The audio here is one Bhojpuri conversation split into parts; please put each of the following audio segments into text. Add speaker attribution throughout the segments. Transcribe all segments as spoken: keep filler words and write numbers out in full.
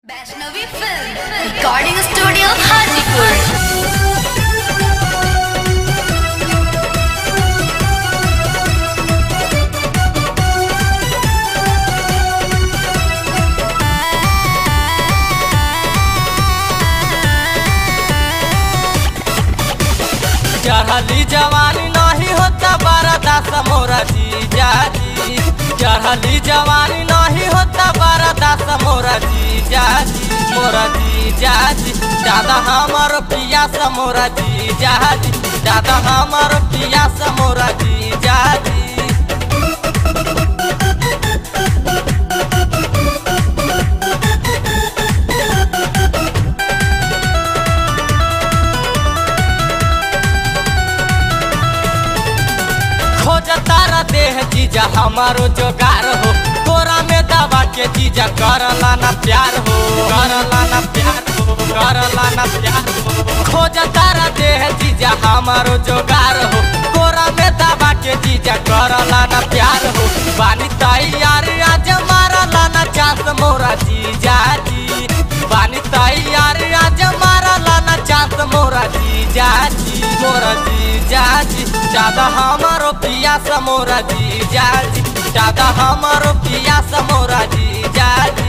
Speaker 1: Vaishnavi film recording studio Hajipur.
Speaker 2: चढ़ली जवानी नहीं होता बरदास मोरा जीजा जी। चढ़ली जवानी नहीं होता बरदास मोरा जीजा जी। मोरा जीजा जी दादा हमार पियास मोरा जीजा जी। दादा हमार पियास मोरा जीजा जी। तारा देह जीजा हमारो जोगार हो। तोरा में दबा के जीजा करला ना प्यार हो। करला ना प्यार हो। करला ना प्यार हो। खोज तारा देह जीजा हमारो जोगार हो। तोरा में दबा के जीजा करला ना प्यार हो। बानी तैयार आज मारला ना चांस मोरा जीजा जी। बानी तैयार आज मारला ना चांस मोरा जीजा जी। मोरा जीजा जी दादा हमारो पियास मोरा जीजा जी। दादा हमारो पियास मोरा जीजा जी।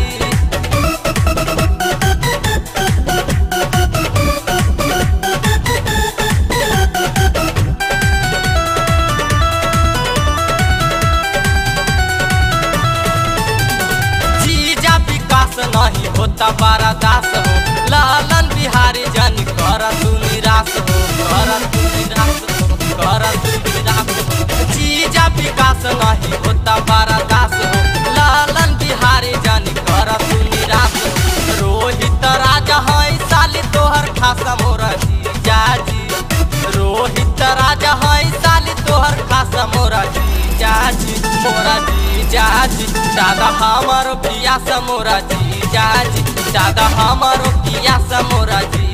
Speaker 2: जीजा विकास नहीं होता बरदास हो। लालन बिहारी जन कर तू निराश हो। कर तू निराश हो। कर तू निराश हो। जीजा विकास नहीं होता बरदास हो। लालन बिहारी जन कर तू निराश हो। रोहित राजा है साली तोहर खास मोरा जीजा जी। रोहित राजा है साली तोहर खास मोरा जीजा जी। मोरा जीजा जी दादा हमारो पियास मोरा जीजा जी। दादा हमारो पियास मोरा जी।